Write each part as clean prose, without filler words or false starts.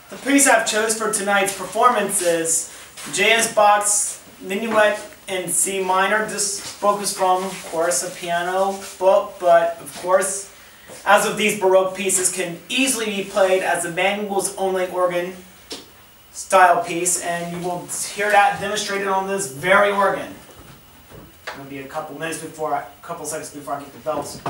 The piece I've chose for tonight's performance is J.S. Bach's Minuet in C minor. This book is from, of course, a piano book, but of course, as of these Baroque pieces, can easily be played as a manuals only organ style piece, and you will hear that demonstrated on this very organ. It'll be a couple seconds before I get the bells.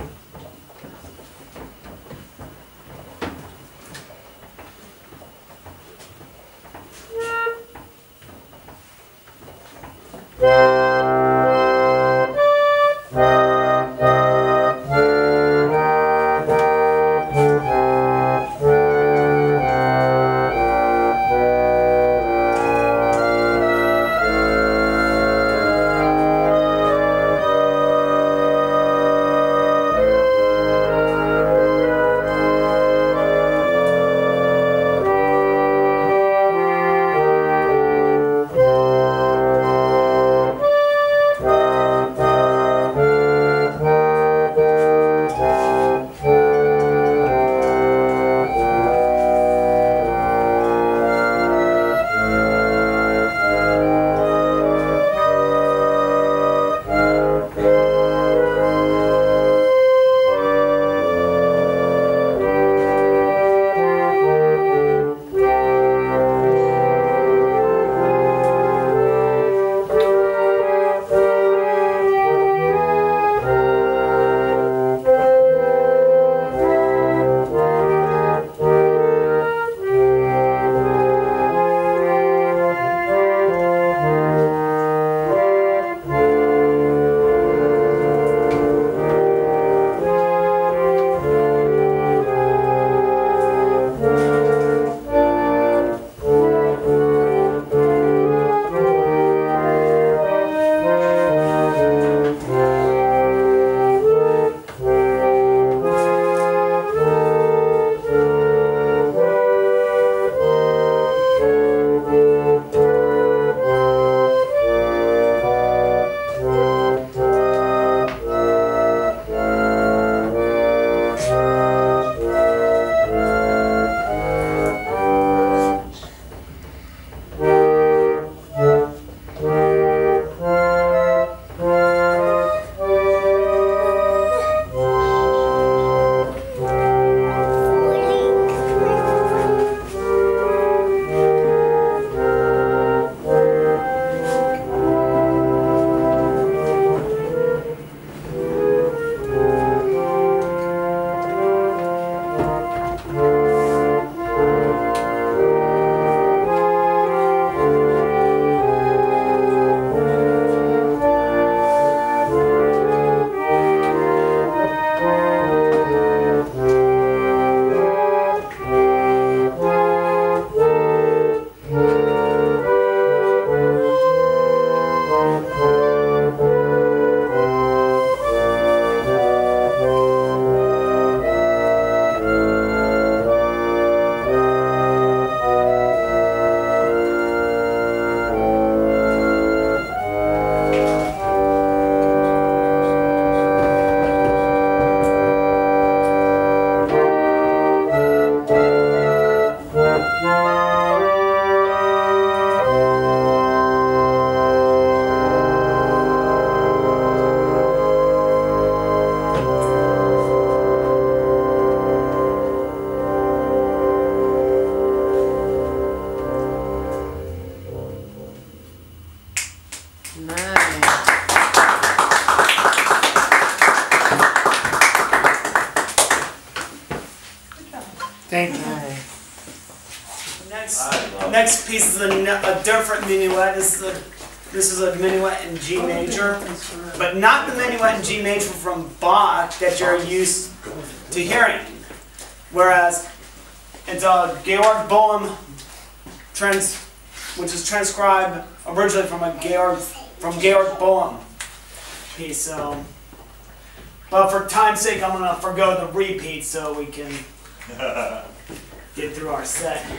Thank you. Next piece is a different minuet. This is a minuet in G major, but not the minuet in G major from Bach that you're used to hearing. Whereas it's a Georg Boehm, which is transcribed originally from Georg Boehm piece. So, but for time's sake, I'm gonna forgo the repeat so we can get through our set here.